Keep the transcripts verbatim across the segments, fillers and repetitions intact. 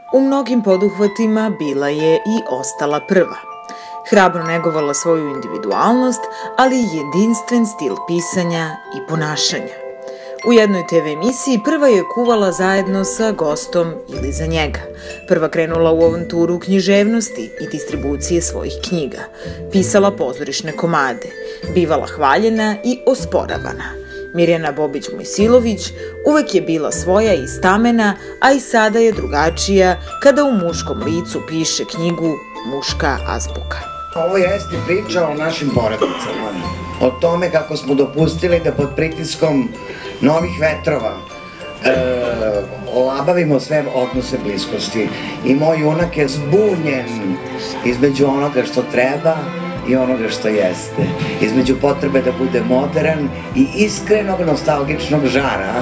U mnogim poduhvatima bila je i ostala prva. Hrabro negovala svoju individualnost, ali i jedinstven stil pisanja i ponašanja. U jednoj te ve emisiji prva je kuvala zajedno sa gostom ili za njega. Prva krenula u avanturu književnosti i distribucije svojih knjiga. Pisala pozorišne komade. Bivala hvaljena i osporavana. Mirjana Bobić-Mojsilović uvek je bila svoja i stamena, a i sada je drugačija kada u muškom licu piše knjigu Muška azbuka. Ovo jeste priča o našim porodicama, o tome kako smo dopustili da pod pritiskom novih vetrova e, olabavimo sve odnose bliskosti. I moj junak je zbunjen između onoga što treba i onoga što jeste. Između potrebe da bude modern i iskrenog nostalgičnog žara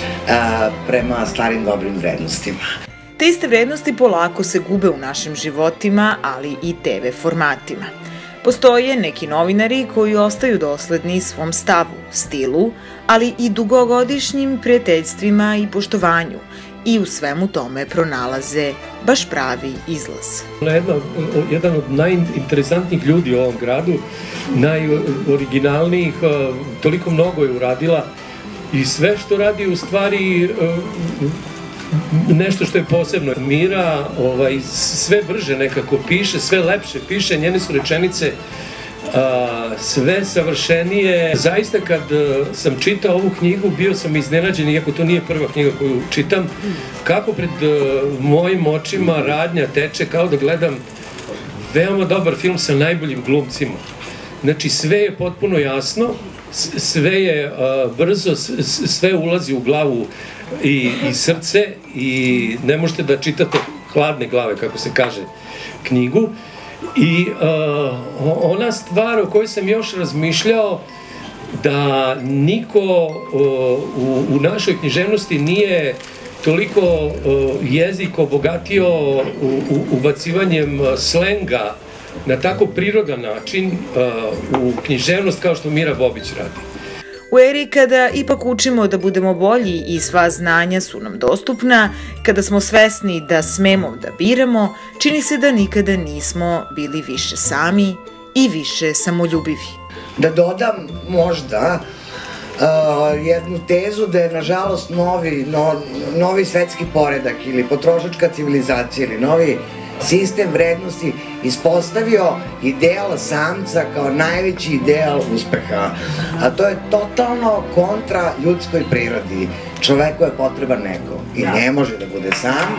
a, prema starim dobrim vrednostima. Te iste vrednosti polako se gube u našim životima, ali i te ve formatima. Postoje neki novinari koji ostaju dosledni svom stavu, stilu, ali i dugogodišnjim prijateljstvima i poštovanju i u svemu tome pronalaze baš pravi izlaz. Ona je jedna, jedan od najinteresantnijih ljudi u ovom gradu, najoriginalnijih, toliko mnogo je uradila i sve što radi u stvari nešto što je posebno. Mira ovaj, sve brže nekako piše, sve lepše piše, njene su rečenice a, sve savršenije. Zaista kad sam čitao ovu knjigu bio sam iznenađen, iako to nije prva knjiga koju čitam, kako pred mojim očima radnja teče, kao da gledam veoma dobar film sa najboljim glumcima. Znači sve je potpuno jasno, sve je a, brzo, sve ulazi u glavu i, i srce i ne možete da čitate hladne glave, kako se kaže, knjigu. I uh, ona stvar o kojoj sam još razmišljao, da niko uh, u, u našoj književnosti nije toliko uh, jezik obogatio u, u, ubacivanjem slenga na tako prirodan način uh, u književnost kao što Mira Bobić radi. U eri kada ipak učimo da budemo bolji i sva znanja su nam dostupna, kada smo svesni da smemo da biramo, čini se da nikada nismo bili više sami i više samoljubivi. Da dodam možda uh, jednu tezu da je nažalost novi, no, novi svetski poredak ili potrošačka civilizacija ili novi sistem vrednosti ispostavio ideal samca kao najveći ideal uspeha, a to je totalno kontra ljudskoj prirodi. Čoveku je potreban neko i ne može da bude sam.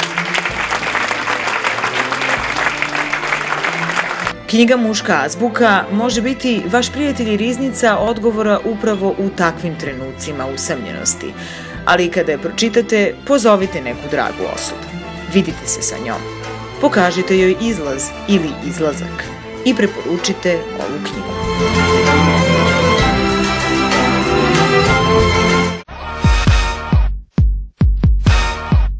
Knjiga Muška azbuka može biti vaš prijatelj i riznica odgovora upravo u takvim trenucima usamljenosti, ali kada je pročitate, pozovite neku dragu osobu. Vidite se sa njom. Pokažite joj izlaz ili izlazak i preporučite ovu knjigu.